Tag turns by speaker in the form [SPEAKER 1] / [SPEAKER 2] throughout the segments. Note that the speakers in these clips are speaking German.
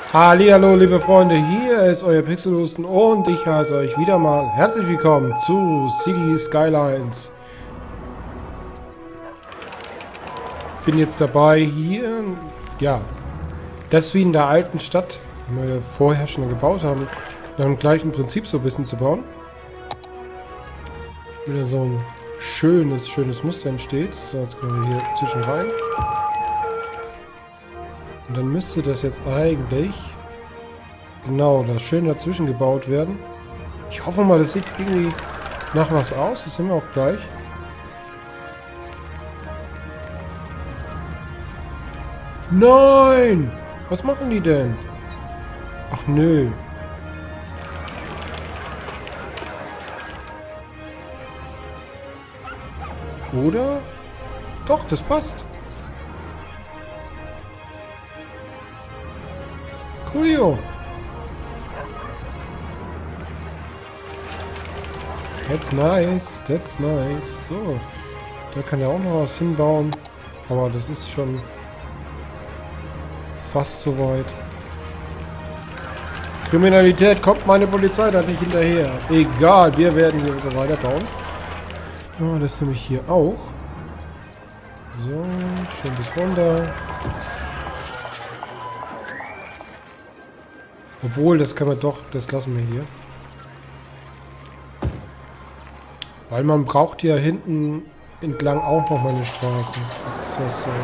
[SPEAKER 1] Hallihallo, liebe Freunde, hier ist euer Pixelhusten und ich heiße euch wieder mal herzlich willkommen zu City Skylines. Bin jetzt dabei, hier, ja, das wie in der alten Stadt, die wir vorher schon gebaut haben, nach dem gleichen Prinzip so ein bisschen zu bauen. Wieder so ein schönes Muster entsteht. So, jetzt können wir hier zwischen rein. Und dann müsste das jetzt eigentlich genau da schön dazwischen gebaut werden. Ich hoffe mal, das sieht irgendwie nach was aus. Das sehen wir auch gleich. Nein! Was machen die denn? Ach nö. Oder? Doch, das passt. Coolio. That's nice. That's nice. So. Da kann er auch noch was hinbauen. Aber das ist schon fast soweit. Kriminalität, kommt meine Polizei da nicht hinterher. Egal, wir werden hier so weiterbauen. Ja, das nehme ich hier auch. So, schön bis runter. Obwohl, das kann man doch, das lassen wir hier. Weil man braucht ja hinten entlang auch noch mal eine Straße. Das ist ja so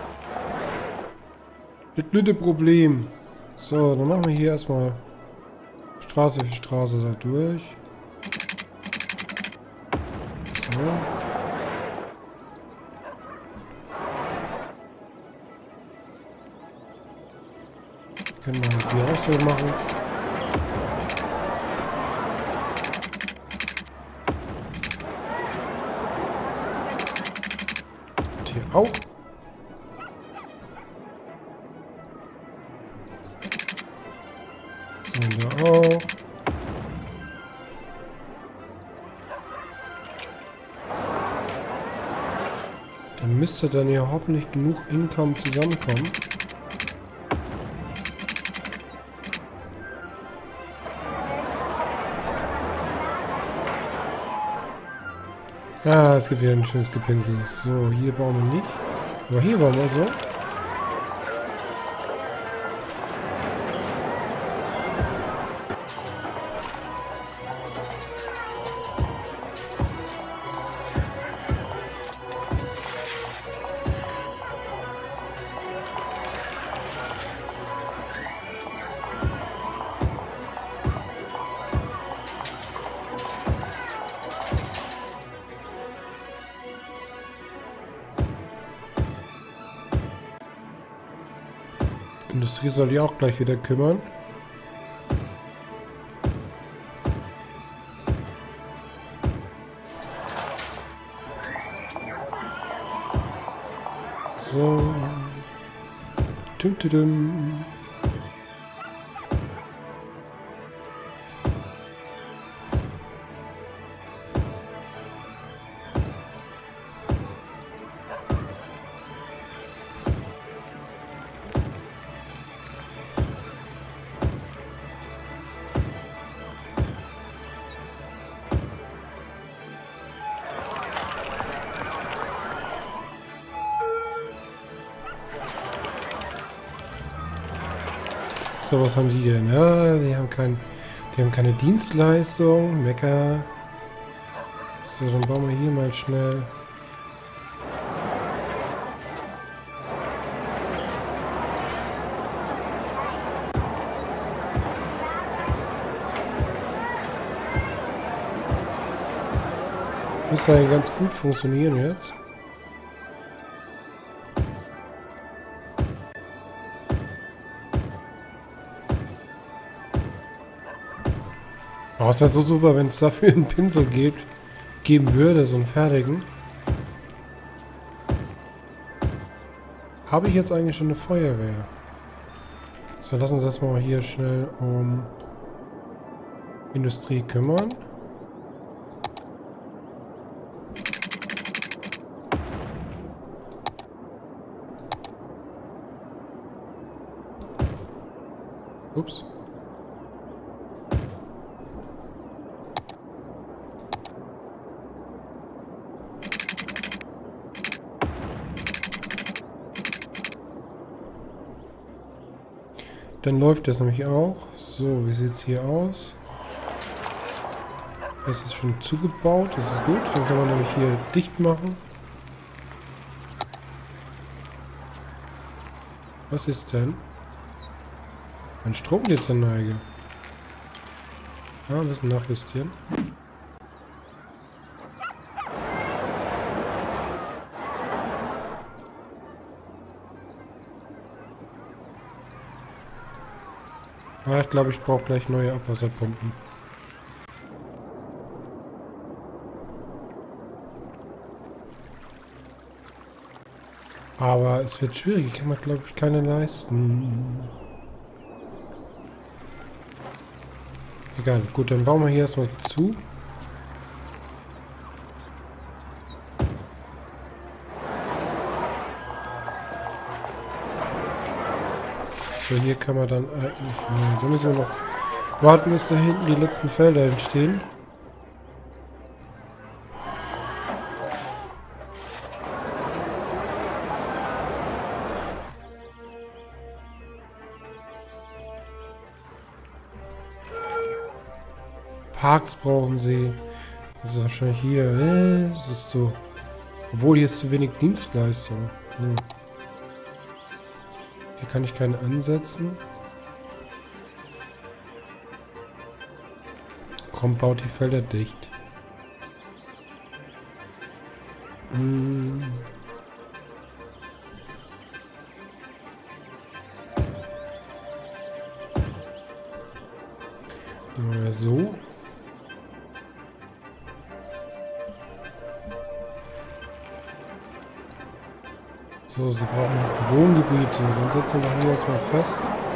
[SPEAKER 1] das blöde Problem. So, dann machen wir hier erstmal Straße für Straße da durch. So. Können wir hier auch so machen. Und hier auch. So, da auch. Dann müsste dann ja hoffentlich genug Income zusammenkommen. Ah, es gibt wieder ein schönes Gepinsel. So, hier bauen wir nicht. Aber hier bauen wir so. Industrie soll die auch gleich wieder kümmern. So. Dum, dum, dum. So, was haben die denn? Ja, die haben keine Dienstleistung. Mecker. So, dann bauen wir hier mal schnell. Müsste eigentlich ganz gut funktionieren jetzt. Oh, es wäre so super, wenn es dafür einen Pinsel geben würde, so einen fertigen. Habe ich jetzt eigentlich schon eine Feuerwehr? So, lass uns erstmal hier schnell um Industrie kümmern. Ups. Dann läuft das nämlich auch. So, wie sieht es hier aus? Das ist schon zugebaut, das ist gut. Dann kann man nämlich hier dicht machen. Was ist denn? Ein Stromnetz zur Neige. Ah, ein bisschen nachjustieren. Ah, ich glaube, ich brauche gleich neue Abwasserpumpen. Aber es wird schwierig. Ich kann mir, glaube ich, keine leisten. Egal. Gut, dann bauen wir hier erstmal zu. So, hier kann man dann... da müssen wir noch warten, bis da hinten die letzten Felder entstehen. Parks brauchen sie. Das ist wahrscheinlich hier. Das ist so... Obwohl, hier ist zu wenig Dienstleistung. Hier kann ich keinen ansetzen. Komm, baut die Felder dicht. So. So, sie brauchen Wohngebiete. Dann setzen wir doch hier erstmal fest.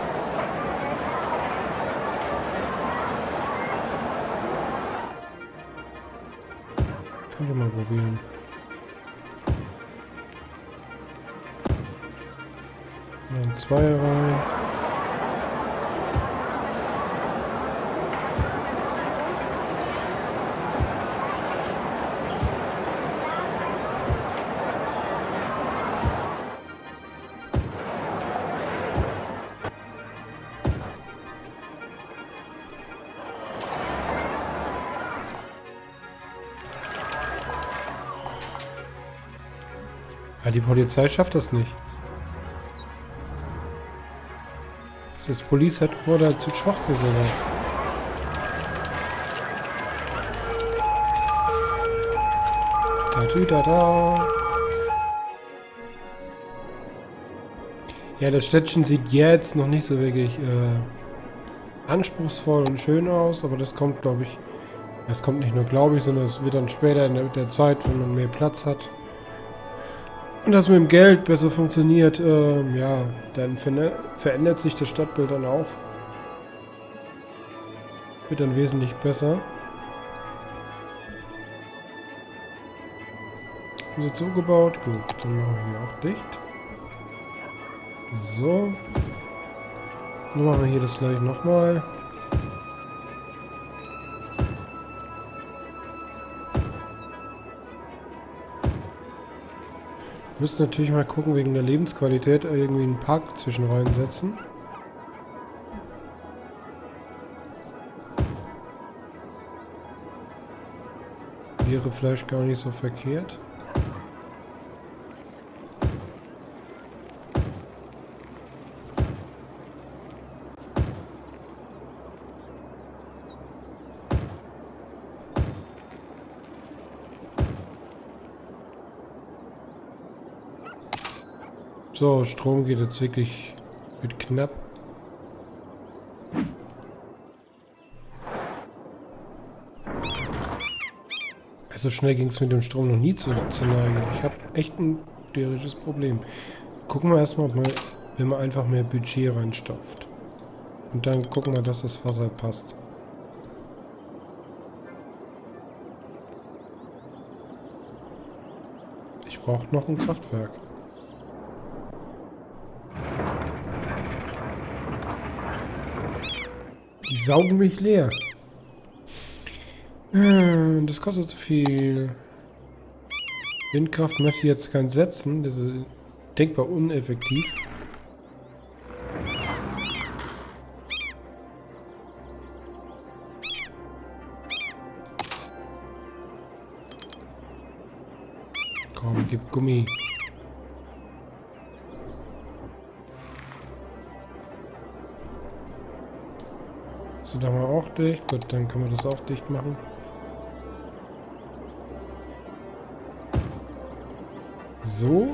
[SPEAKER 1] Können wir mal probieren. Dann 2 rein. Ja, die Polizei schafft das nicht. Das ist Police Headquarter zu schwach für sowas. Da. Ja, das Städtchen sieht jetzt noch nicht so wirklich anspruchsvoll und schön aus, aber das kommt, glaube ich, das kommt nicht nur, glaube ich, sondern es wird dann später in der Zeit, wenn man mehr Platz hat und das mit dem Geld besser funktioniert, ja, dann verändert sich das Stadtbild dann auch. Wird dann wesentlich besser. Haben sie zugebaut? Gut, dann machen wir hier auch dicht. So. Dann machen wir hier das gleich nochmal. Müssen natürlich mal gucken, wegen der Lebensqualität irgendwie einen Park zwischen reinsetzen. Wäre vielleicht gar nicht so verkehrt. So, Strom geht jetzt wirklich, wird knapp. Also schnell ging es mit dem Strom noch nie zur Neige. Ich habe echt ein tierisches Problem. Gucken wir erstmal, wenn man einfach mehr Budget reinstopft. Und dann gucken wir, dass das Wasser passt. Ich brauche noch ein Kraftwerk. Die saugen mich leer. Das kostet zu viel. Windkraft möchte ich jetzt keinen setzen. Das ist denkbar uneffektiv. Komm, gib Gummi. So, da mal auch dicht. Gut, dann können wir das auch dicht machen. So.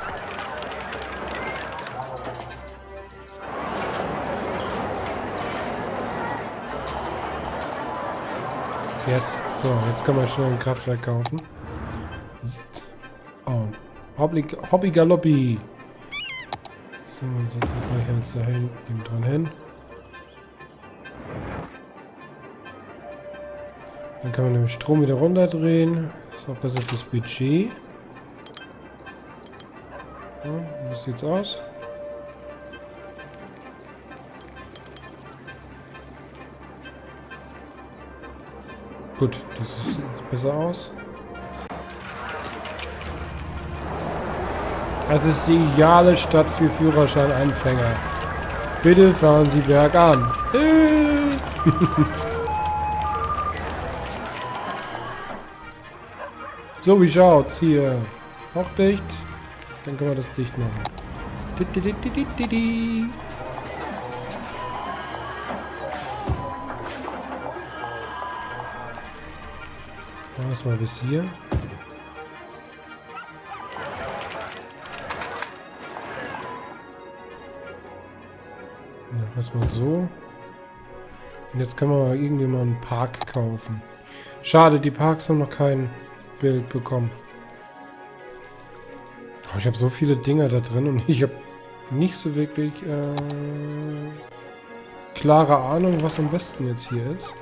[SPEAKER 1] Yes. So, jetzt können wir schnell ein Kraftwerk kaufen. Oh. Hobby Galoppi. So, jetzt setzen wir gleich eins da hinten dran hin. Dann kann man den Strom wieder runterdrehen. Ist auch besser fürs Budget. Ja, wie sieht's aus? Gut, das sieht besser aus. Das ist die ideale Stadt für Führerschein-Anfänger. Bitte fahren Sie bergan. So, wie schaut's hier? Auch dicht. Dann können wir das dicht machen. Erstmal bis hier. Ja, erstmal so. Und jetzt kann man mal irgendjemanden einen Park kaufen. Schade, die Parks haben noch kein Bild bekommen. Oh, ich habe so viele Dinger da drin und ich habe nicht so wirklich klare Ahnung, was am besten jetzt hier ist.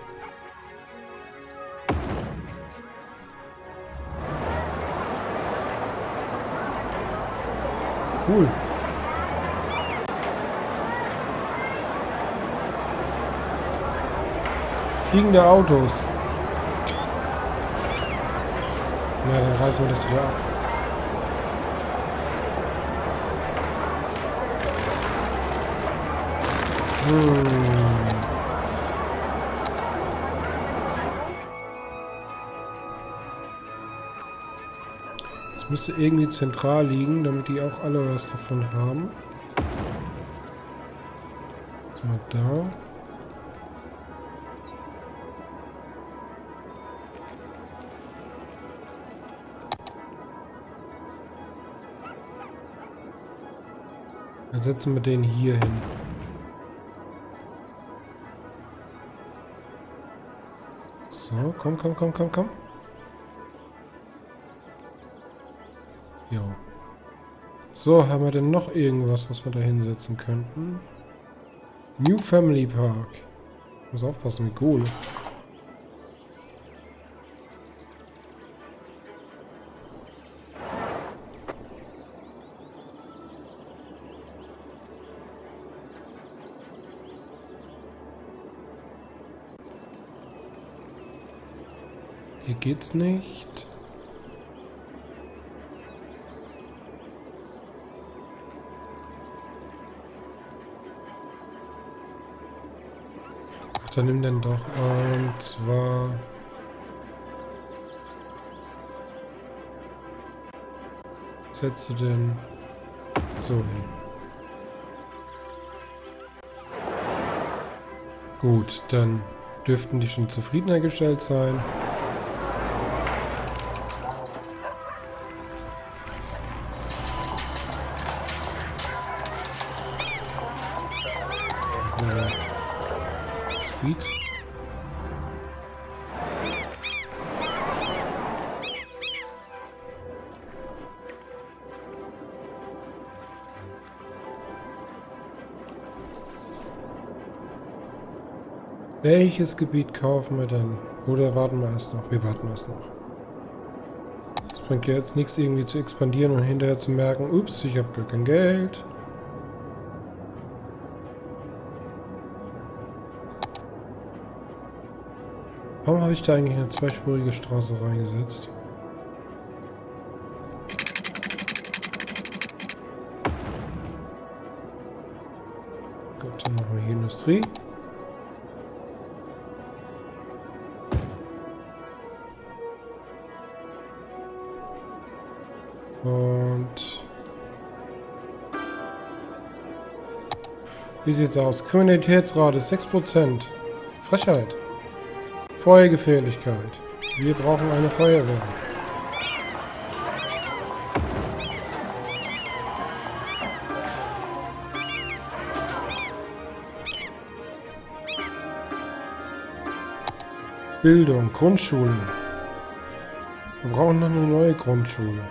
[SPEAKER 1] Cool. Fliegende Autos. Na, dann reißen wir das wieder ab. Es müsste irgendwie zentral liegen, damit die auch alle was davon haben. So, da. Dann setzen wir den hier hin. So, komm. Jo. So, haben wir denn noch irgendwas, was wir da hinsetzen könnten? New Family Park. Muss aufpassen mit Kohle. Hier geht's nicht. Ach, dann nimm den doch. Und zwar... Setzt du den so hin. Gut, dann dürften die schon zufriedener gestellt sein. Sweet. Welches Gebiet kaufen wir dann? Oder warten wir erst noch? Wir warten erst noch. Es bringt ja jetzt nichts irgendwie zu expandieren und hinterher zu merken, ups, ich habe gar kein Geld. Warum habe ich da eigentlich eine zweispurige Straße reingesetzt? Gut, dann machen wir hier Industrie. Und wie sieht's aus? Kriminalitätsrate ist 6%. Frechheit. Feuergefährlichkeit. Wir brauchen eine Feuerwehr. Bildung, Grundschule. Wir brauchen noch eine neue Grundschule.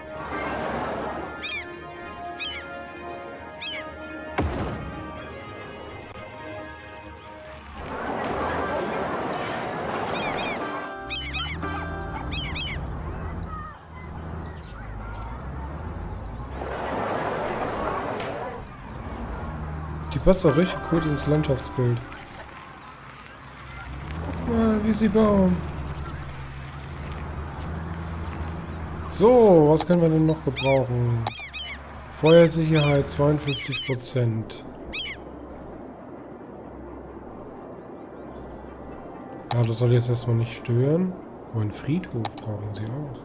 [SPEAKER 1] Die passt auch richtig gut ins Landschaftsbild. Guck mal, wie sie bauen. So, was können wir denn noch gebrauchen? Feuersicherheit 52%. Ja, das soll jetzt erstmal nicht stören. Aber einen Friedhof brauchen sie auch.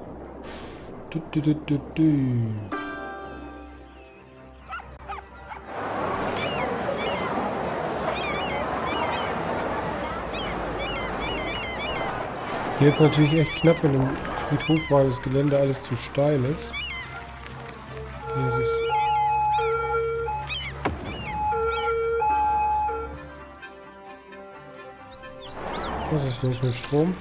[SPEAKER 1] Hier ist natürlich echt knapp mit dem Friedhof, weil das Gelände alles zu steil ist. Hier ist es. Was ist los mit Strom?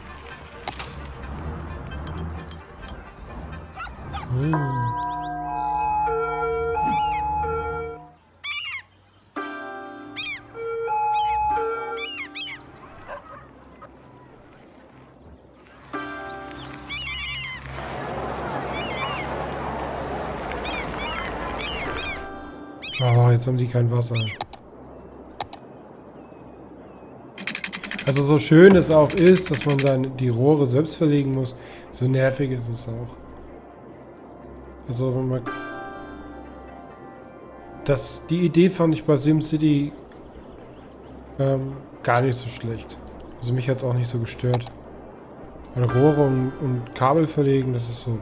[SPEAKER 1] Oh, jetzt haben die kein Wasser. Also so schön es auch ist, dass man dann die Rohre selbst verlegen muss, so nervig ist es auch. Also wenn man... Die Idee fand ich bei SimCity gar nicht so schlecht. Also mich hat es auch nicht so gestört. Weil Rohre und Kabel verlegen, das ist so...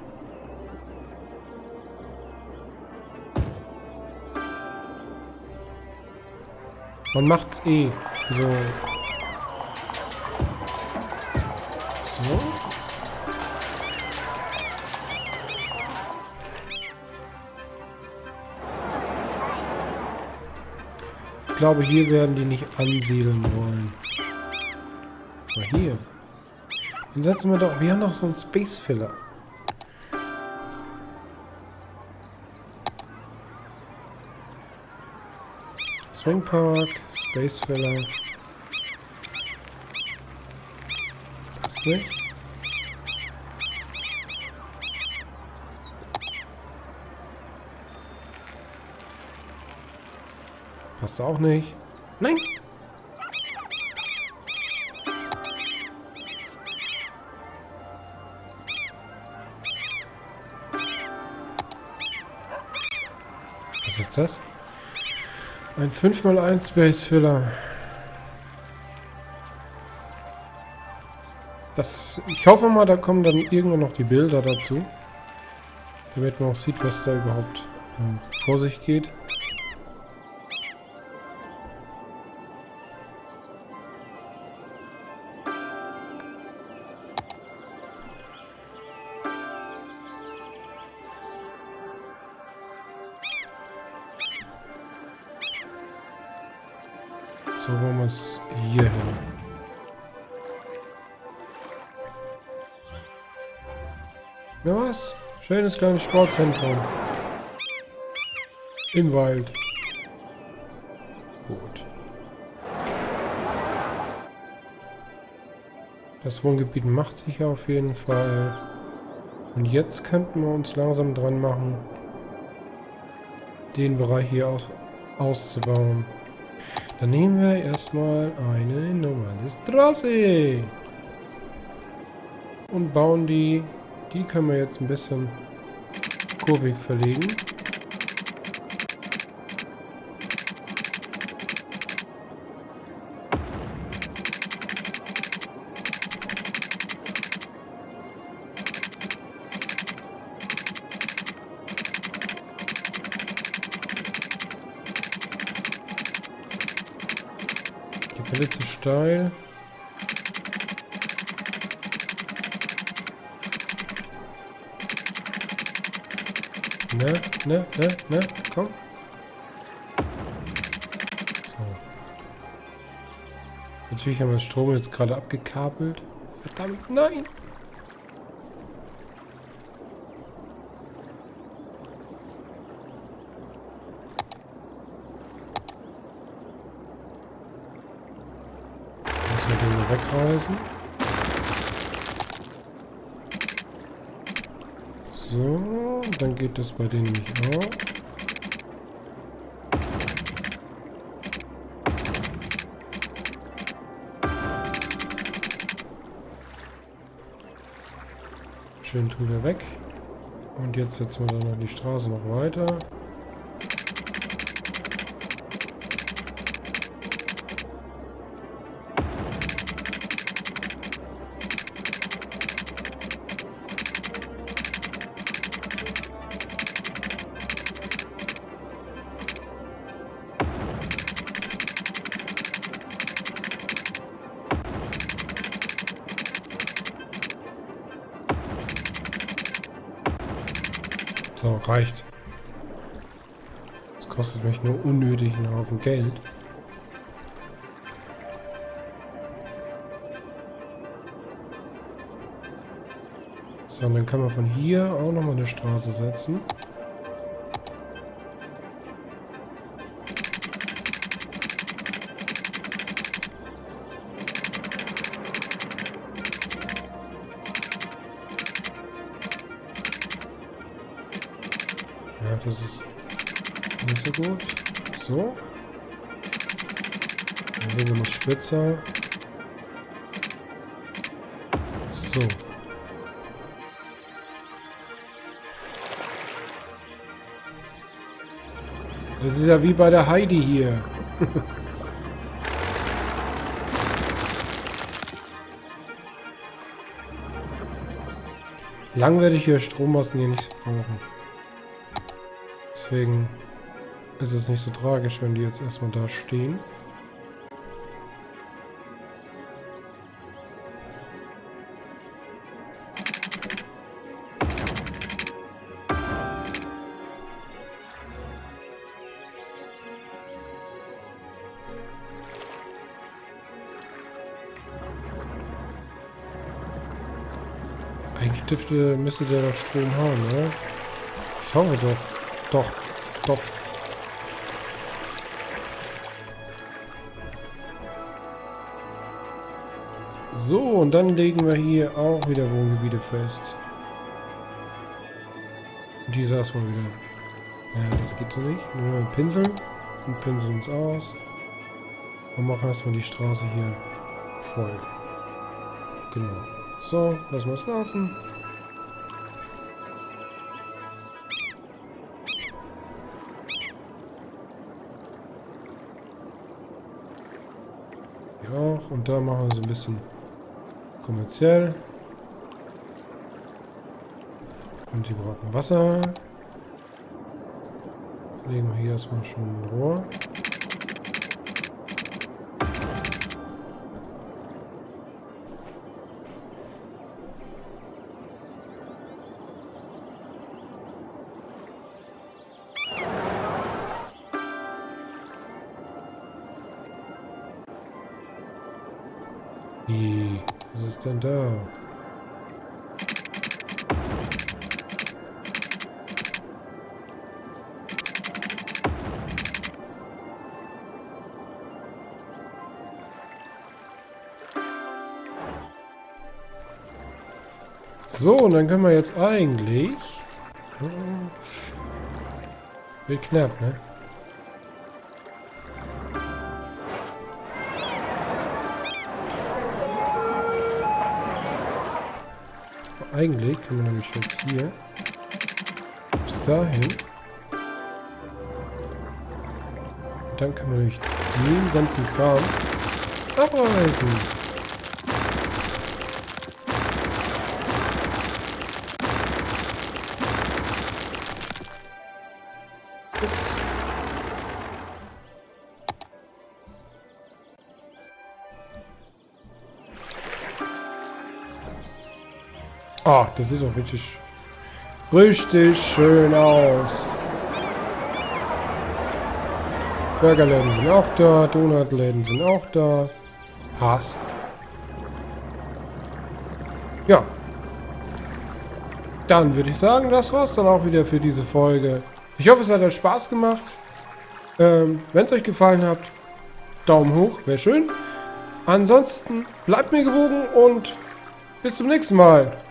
[SPEAKER 1] Man macht's eh. So. So. Ich glaube, hier werden die nicht ansiedeln wollen. Aber hier. Dann setzen wir doch... Wir haben noch so einen Space Filler. Swing Park, Space Filler. Passt nicht. Passt auch nicht. Nein! Was ist das? Ein 5x1 Space Filler. Ich hoffe mal, da kommen dann irgendwann noch die Bilder dazu. Damit man auch sieht, was da überhaupt vor sich geht. So machen wir es hier hin. Na was? Schönes kleines Sportzentrum. Im Wald. Gut. Das Wohngebiet macht sich auf jeden Fall. Und jetzt könnten wir uns langsam dran machen, den Bereich hier auszubauen. Dann nehmen wir erstmal eine normale Straße. und bauen die. Die können wir jetzt ein bisschen kurvig verlegen. Die Fälle zu steil. Ne, komm. So. Natürlich haben wir den Strom jetzt gerade abgekabelt. Verdammt, nein! Müssen wir den mal wegreißen. So, dann geht das bei denen nicht auch. Schön tut er weg. Und jetzt setzen wir dann noch die Straße noch weiter. So, reicht. Das kostet mich nur unnötig einen Haufen Geld. So, und dann kann man von hier auch nochmal eine Straße setzen. Ja, das ist nicht so gut. So. Dann legen wir mal spitzer. So. Das ist ja wie bei der Heidi hier. Lang werde ich hier Strommasten hier nicht brauchen. Deswegen ist es nicht so tragisch, wenn die jetzt erstmal da stehen. Eigentlich müsste der doch Strom haben, oder? Ich hoffe doch. Doch. So, und dann legen wir hier auch wieder Wohngebiete fest. Und diese erstmal wieder. Ja, das geht so nicht. Nur mit Pinsel. Und pinseln es aus. Und machen erstmal die Straße hier voll. Genau. So, lassen wir es laufen. Hier auch. Und da machen wir so ein bisschen kommerziell. Und die brauchen Wasser. Legen wir hier erstmal schon ein Rohr. Was ist denn da? So, und dann können wir jetzt eigentlich... Wird knapp, ne? eigentlich kann man nämlich jetzt hier bis dahin. Und dann kann man nämlich den ganzen Kram abreißen. Ah, das sieht doch richtig schön aus. Burgerläden sind auch da, Donutläden sind auch da. Passt. Ja. Dann würde ich sagen, das war's dann auch wieder für diese Folge. Ich hoffe, es hat euch Spaß gemacht. Wenn es euch gefallen hat, Daumen hoch, wäre schön. Ansonsten bleibt mir gewogen und bis zum nächsten Mal.